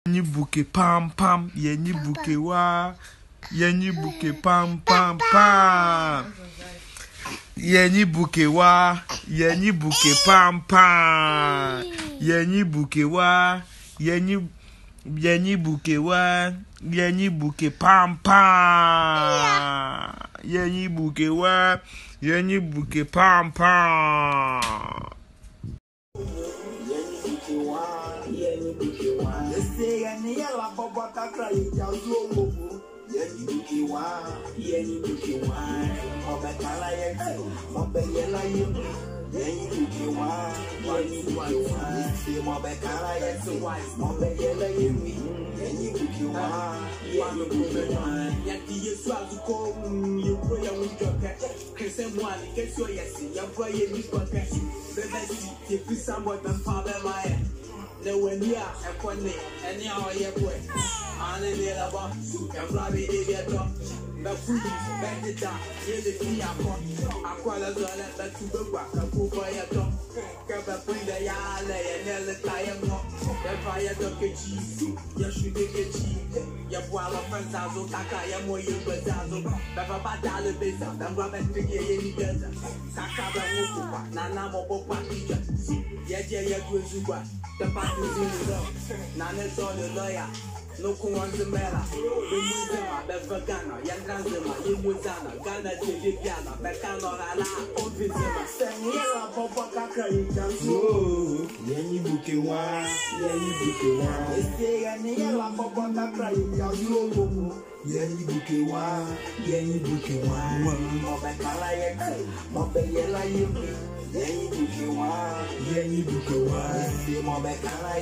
Yenyi buke pam pam, yenyi buke wa, yenyi buke pam pam pam. Yenyi buke wa, yenyi buke pam pam. Yenyi buke wa, yenyi buke wa, yenyi buke pam pam. Yenyi buke wa, yenyi buke pam pam. The when you are a quantity, any hour you boy, and a little box, and Robbie David Dog, the food, bend it down, here's the key. I call a dollar that to the back, a poor boy a dog, cover put the yard, and then the tire walk, the fire dog cheese, you should get cheese, your boy of friends are so taka, your more you but dazzle, Pepper Badal Beza, and Robert Piggy any desert, Sakaba Mukupa, Nana Mopopa teacher, yet you Zuba. The party is in the law. Nana's on the lawyer. No one to matter. The Muzima, Bevagana, Yanganzima, Yimuzana, Ghana, Tibiana, Becano, Ala, Obizima, Sanyela, Popaka, Yenny Bukiwa, Yenny Bukiwa, Yaniela, Popaka, Yenny Bukiwa, Yenny Bukiwa, Mobekala, Mobella, Yenny Bukiwa, Mobekala,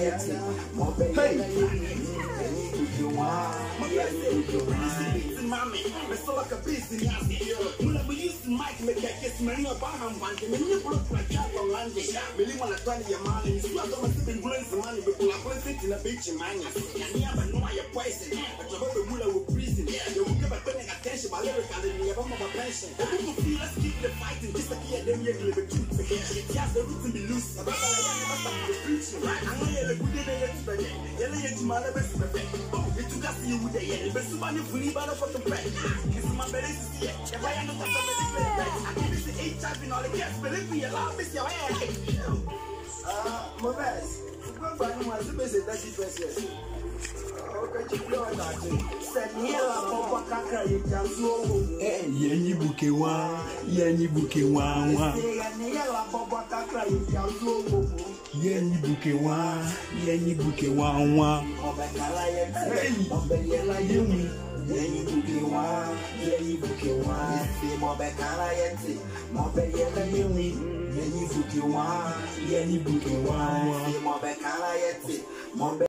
Mommy, I'm so like a business. We used to mic make a kiss me about him one day. You broke my job on Monday. Really want to try your money. You are going to be doing some money, but I'm going to sit in a beach in mine. And you never know your poison. But you're the ruler of prison. You will give a paying attention, my lyric, and you have a pension. The people feel let's keep the fighting. Just like here, then you're the truth. Yes, the root to be loose. But I never stop the preaching. I'm not a good day to spend it. You're to my best effect. It took us you with the end. But somebody free, but for the bread. It's my belly to see it. If I am not I can see HIV in all the gas, but if we allow this, your head. My best. But no one's a basic 30 pesos. Yenyi buke wa, yenyi buke wa. Yenyi buke wa, yenyi buke wa. Yenny Bukiwa, Yenny Bukiwa, Mobekala Yeti, Mobella Yumi, Yenny Bukiwa, Yenny Bukiwa, Mobekala Yeti,